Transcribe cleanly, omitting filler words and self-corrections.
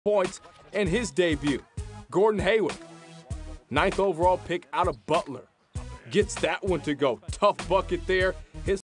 points in his debut. Gordon Hayward, 9th overall pick out of Butler, gets that one to go. Tough bucket there. His